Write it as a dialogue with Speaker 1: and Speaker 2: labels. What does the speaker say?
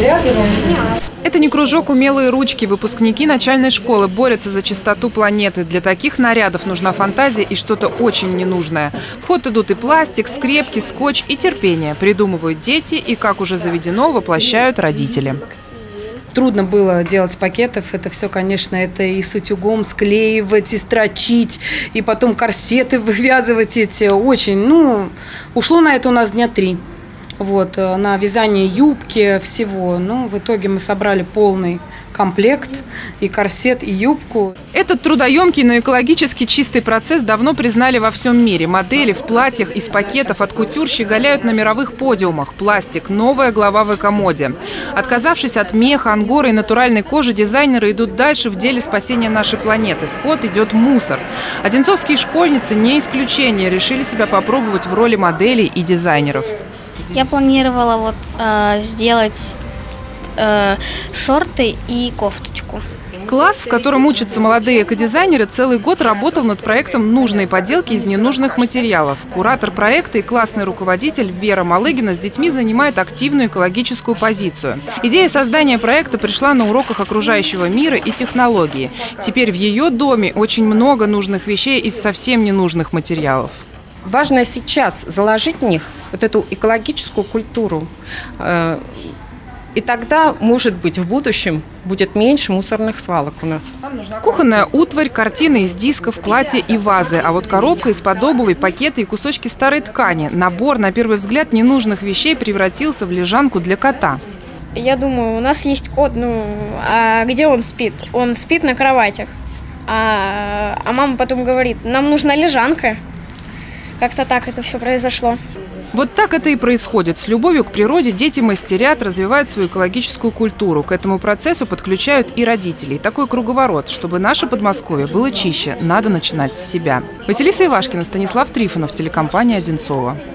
Speaker 1: завязываем.
Speaker 2: Это не кружок «Умелые ручки». Выпускники начальной школы борются за чистоту планеты. Для таких нарядов нужна фантазия и что-то очень ненужное. В ход идут и пластик, скрепки, скотч и терпение. Придумывают дети и, как уже заведено, воплощают родители.
Speaker 1: Трудно было делать пакетов. Это все, конечно, это и с утюгом склеивать, и строчить, и потом корсеты вывязывать эти. Очень, ушло на это у нас дня 3. Вот, на вязание юбки, всего. Но в итоге мы собрали полный комплект, и корсет, и юбку.
Speaker 2: Этот трудоемкий, но экологически чистый процесс давно признали во всем мире. Модели в платьях из пакетов от кутюр щеголяют на мировых подиумах. Пластик – новая глава в экомоде. Отказавшись от меха, ангоры и натуральной кожи, дизайнеры идут дальше в деле спасения нашей планеты. В ход идет мусор. Одинцовские школьницы не исключение. Решили себя попробовать в роли моделей и дизайнеров.
Speaker 3: Я планировала сделать шорты и кофточку.
Speaker 2: Класс, в котором учатся молодые экодизайнеры, целый год работал над проектом «Нужные поделки из ненужных материалов». Куратор проекта и классный руководитель Вера Малыгина с детьми занимает активную экологическую позицию. Идея создания проекта пришла на уроках окружающего мира и технологии. Теперь в ее доме очень много нужных вещей из совсем ненужных материалов.
Speaker 4: Важно сейчас заложить в них вот эту экологическую культуру. И тогда, может быть, в будущем будет меньше мусорных свалок у нас.
Speaker 2: Кухонная утварь, картины из дисков, платья и вазы. А вот коробка из-под обуви, пакеты и кусочки старой ткани. Набор, на первый взгляд, ненужных вещей превратился в лежанку для кота.
Speaker 5: Я думаю, у нас есть кот, а где он спит? Он спит на кроватях. А мама потом говорит, нам нужна лежанка. Как-то так это все произошло.
Speaker 2: Вот так это и происходит. С любовью к природе дети мастерят, развивают свою экологическую культуру. К этому процессу подключают и родителей. Такой круговорот. Чтобы наше Подмосковье было чище, надо начинать с себя. Василиса Ивашкина, Станислав Трифонов, телекомпания «Одинцово».